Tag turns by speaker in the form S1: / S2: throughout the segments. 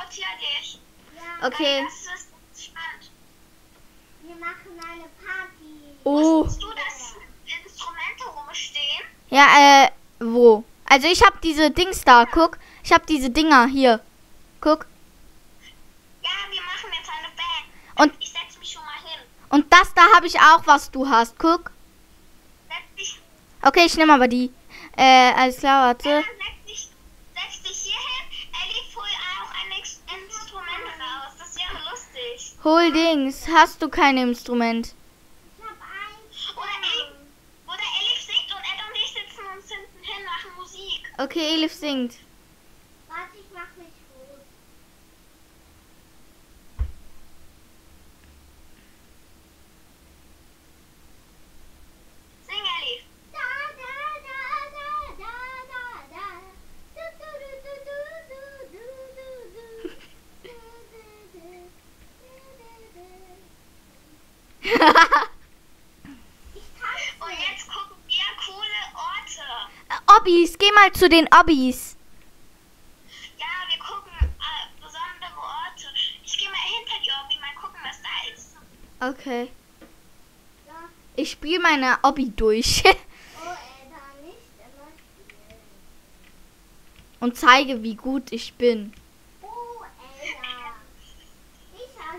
S1: teleportiere dich.
S2: Ja,
S3: Okay.
S1: Das ist spannend.
S2: wir machen eine Party.
S3: Oh.
S1: Wusstest du, dass Instrumente rumstehen?
S3: Ja, wo? Also ich habe diese Dings da, guck. Ich habe diese Dinger hier. Guck.
S1: Ja, wir machen jetzt eine Band.
S3: Und-
S1: Ich setze mich schon mal hin.
S3: Und das da habe ich auch, was du hast. Guck.
S1: Setz dich,
S3: Okay, ich nehme aber die. Alles klar, warte.
S1: setz dich hier hin. Ellie, hol auch ein Instrument raus. Das wäre lustig.
S3: Hol Dings. Hast du kein Instrument?
S2: Ich habe eins.
S1: Oder Ellie singt und Ed und ich sitzen uns hinten hin, machen Musik.
S3: Okay, Elif singt.
S2: Warte, ich mach mich gut.
S1: Sing, Ellie.
S2: Da, da, da, da, da, da, da. Du, du, du, du, du, du, du, du, du. Du, du, du. Du, du, du. Ich tanze.
S1: Und jetzt gucken wir coole Orte.
S3: Obbis, geh mal zu den Obbis.
S1: Ja, wir gucken besondere Orte. Ich gehe mal hinter die Orbi, mal gucken, was da ist.
S3: Okay.
S2: Ja.
S3: Ich spiele meine Obby durch.
S2: Oh, da nicht immer spielen.
S3: Und zeige, wie gut ich bin.
S2: Oh, Ada. Ich hab...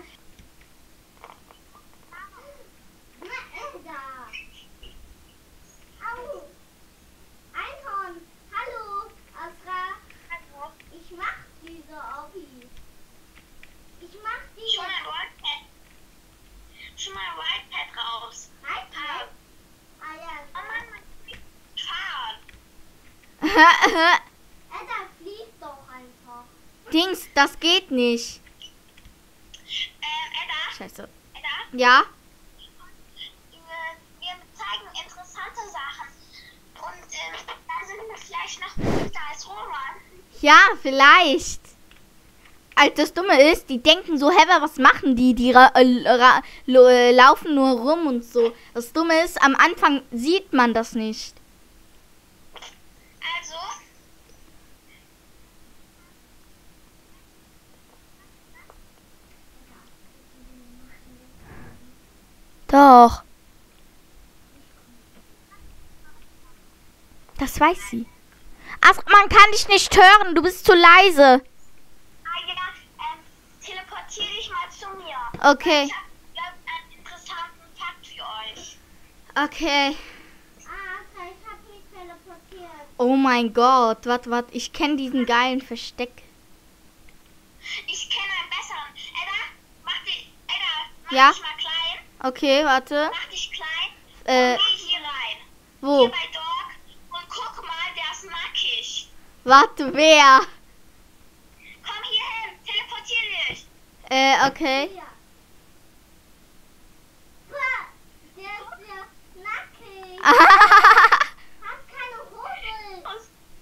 S2: Na, Ada. Au. Einhorn. Hallo, Asra.
S1: Hallo.
S2: Ich mach diese Obby. Ich mach die.
S1: Schon mal Wildpad raus.
S2: iPad. Ah ja.
S1: Oh Mann, man kann fahren.
S2: Ada, flieg doch einfach.
S3: Dings, das geht nicht.
S1: Edda,
S3: Scheiße.
S1: Edda,
S3: Ja?
S1: wir zeigen interessante Sachen. Und dann sind wir vielleicht noch beliebter als Roman.
S3: Ja, vielleicht. Also das Dumme ist, die denken so, hä, was machen die? Die laufen nur rum und so. Das Dumme ist, am Anfang sieht man das nicht.
S1: Also,
S3: Doch. Das weiß sie. Ach, man kann dich nicht hören, du bist zu leise.
S1: teleportier dich mal zu mir.
S3: Okay.
S1: Ich habe einen interessanten Fakt für euch.
S3: Okay.
S2: Ah, ich hab mich teleportiert.
S3: Oh mein Gott, warte, ich kenne diesen geilen Versteck.
S1: Ich kenne einen besseren. Edda,
S3: Ja?
S1: mach dich mal klein.
S3: Okay, warte.
S1: Mach dich klein.
S3: Äh,
S1: Und geh hier rein.
S3: wo?
S1: Hier bei Dog. Und guck mal, der ist nackig.
S3: Warte, wer?
S1: Komm hier hin. Teleportier dich.
S3: Okay.
S2: Ja. Bah, der ist ja nackig. Hat keine Hose.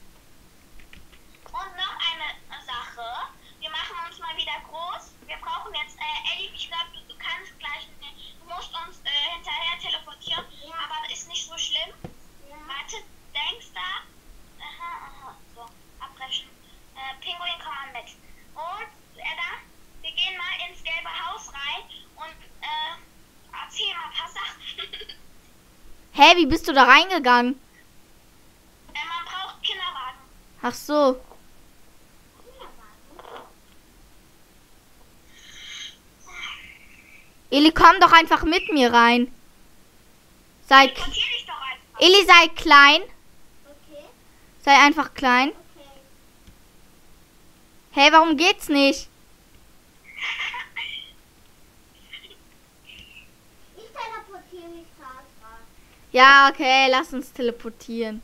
S1: Und noch eine Sache. Wir machen uns mal wieder groß. Wir brauchen jetzt, Ellie, ich glaube, du kannst gleich, du musst uns hinterher teleportieren.
S2: Ja.
S1: Aber ist nicht so schlimm.
S2: Ja.
S1: Warte, denkst da? Aha. So, abbrechen. Pinguin, komm mal mit. Und, Edda, wir gehen mal ins gelbe Haus rein und erzähl mal ein paar Sachen.
S3: Hä, wie bist du da reingegangen?
S1: Man braucht Kinderwagen.
S3: Ach so. Eli, komm doch einfach mit mir rein.
S1: Teleportier dich doch einfach.
S3: Eli, sei klein.
S2: Okay,
S3: Sei einfach klein.
S2: okay.
S3: Hey, warum geht's nicht?
S2: Ich teleportiere mich zu Asra.
S3: Ja, okay, lass uns teleportieren.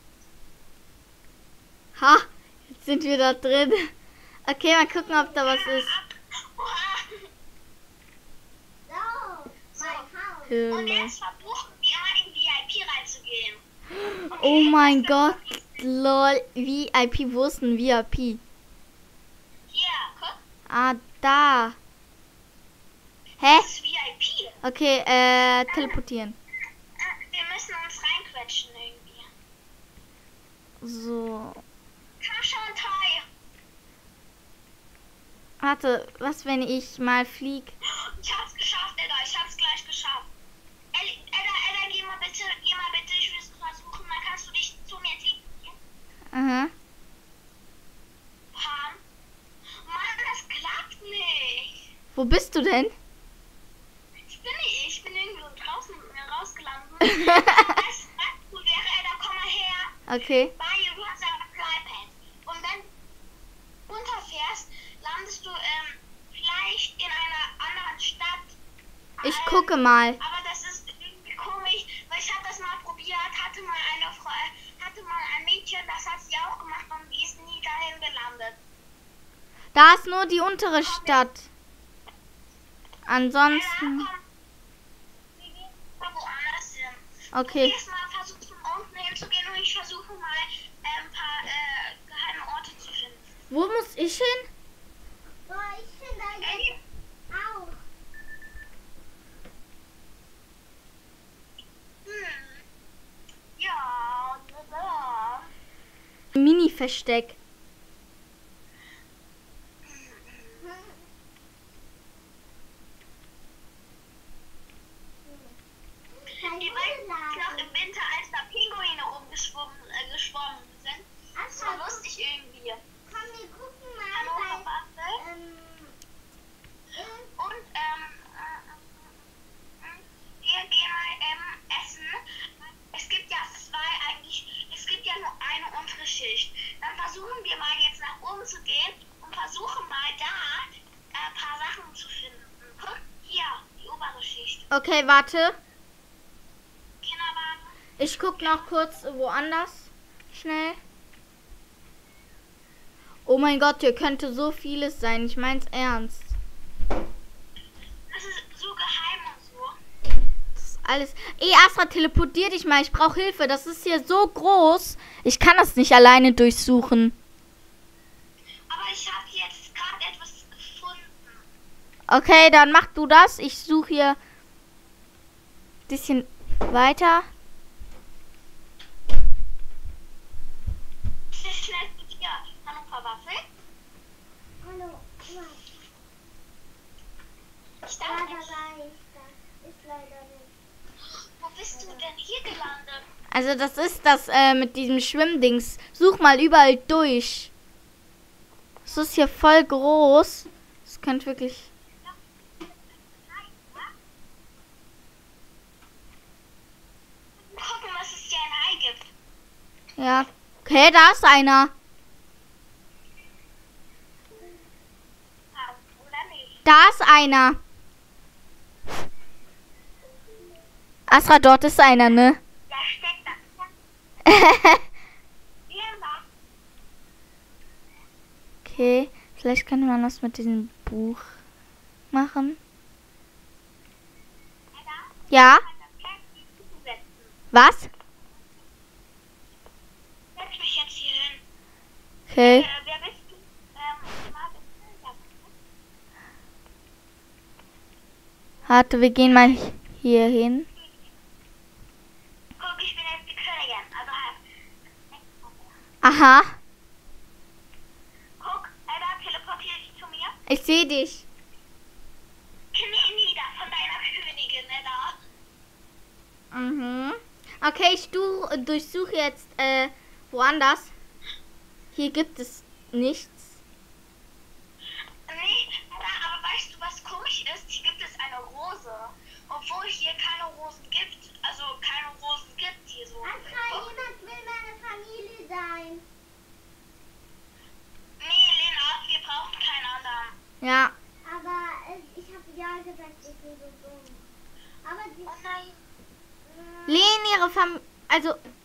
S3: Ha, jetzt sind wir da drin. Okay, mal gucken, ob da was ist.
S2: So, mein Haus.
S1: Und
S3: Höhle.
S1: jetzt versuchen wir mal in VIP reinzugehen.
S3: Oh mein Gott, lol, VIP, wo ist ein VIP?
S1: Hier, guck,
S3: Ah, da. Hä?
S1: das ist VIP.
S3: Okay, teleportieren.
S1: Wir müssen uns reinquetschen irgendwie.
S3: So.
S1: Komm schon, Toy.
S3: Warte, was, wenn ich mal flieg?
S1: Ich hab's geschafft, Edda. Ich hab's gleich geschafft. Edda, geh mal bitte. Ich will es versuchen. Dann kannst du dich zu mir teleportieren.
S3: Aha.
S1: Pam. Mann, das klappt nicht.
S3: Wo bist du denn?
S1: Ich bin irgendwo draußen rausgelandet. Was cool wäre, Edda, komm mal her.
S3: Okay.
S1: Mario, du hast ein Flypad. Und wenn du runterfährst, landest du vielleicht in einer anderen Stadt.
S3: Ich gucke mal.
S1: Aber das ist irgendwie komisch, weil ich habe das mal probiert, hatte mal ein Mädchen, das hat sie auch gemacht und die ist nie dahin gelandet.
S3: Da ist nur die untere Stadt.
S1: Ja,
S3: Ansonsten.
S1: komm, wir gehen mal woanders hin.
S3: Okay.
S1: Du gehst mal versuchen, unten hinzugehen und ich versuche mal ein paar geheime Orte zu finden.
S3: Wo muss ich hin?
S2: Boah, ich finde eigentlich auch.
S1: Ja, da.
S3: Mini-Versteck.
S1: Die weißt noch im Winter, als da Pinguine geschwommen sind. Das war lustig irgendwie.
S2: Komm, wir gucken
S1: Hannover
S2: mal
S1: Waffel.
S2: bei,
S1: Und wir gehen mal essen. Es gibt ja es gibt ja nur eine untere Schicht. Dann versuchen wir mal jetzt nach oben zu gehen und versuchen mal da ein paar Sachen zu finden. Guck, hier, die obere Schicht.
S3: Okay, warte.
S1: Kinderwagen.
S3: Ich guck noch kurz woanders. Schnell. Oh mein Gott, hier könnte so vieles sein. Ich mein's ernst.
S1: Das ist so geheim und so.
S3: Das ist alles. Ey, Astra, teleportier dich mal. Ich brauche Hilfe. Das ist hier so groß. Ich kann das nicht alleine durchsuchen.
S1: Aber ich habe jetzt gerade etwas gefunden.
S3: Okay, dann mach du das. Ich suche hier ein bisschen weiter.
S1: Ich ist schnell zu dir. Hannover Waffel.
S2: hallo,
S1: Ich
S2: da
S1: darf
S2: dabei
S1: nicht.
S2: ist leider nicht.
S1: Wo bist du denn hier gelandet?
S3: Also das ist das mit diesem Schwimmdings. Such mal überall durch. Das ist hier voll groß. Das könnte wirklich...
S1: Gucken, was es hier ein Ei gibt.
S3: Ja. Okay, da ist einer.
S1: Oder nicht?
S3: Da ist einer. Astra, dort ist einer, ne?
S1: Da steckt das. Hier war.
S3: Okay, vielleicht könnte man das mit diesem Buch machen. Ja? Was?
S1: Setz mich jetzt hier hin.
S3: Okay.
S1: Wer bist du?
S3: Warte, wir gehen mal hier hin.
S1: Guck, ich bin jetzt die Königin. Also halt.
S3: Aha,
S1: Guck, Edda, teleportiere dich zu mir.
S3: ich sehe dich.
S1: Knie nieder von deiner Königin, Edda.
S3: Mhm. Okay, ich durchsuche jetzt woanders. Hier gibt es nichts.
S1: Nee, Edda, aber weißt du, was komisch ist? Hier gibt es eine Rose. Obwohl hier keine Rosen gibt. Also keine Rosen gibt hier so.
S2: Astra, jemand will meine Familie sein.
S1: Nee, Lena, wir brauchen keinen anderen.
S3: Ja.
S2: Aber ich habe ja gesagt, ich bin so dumm. Aber die...
S1: Oh nein.
S3: Lehn ihre Familie. Also,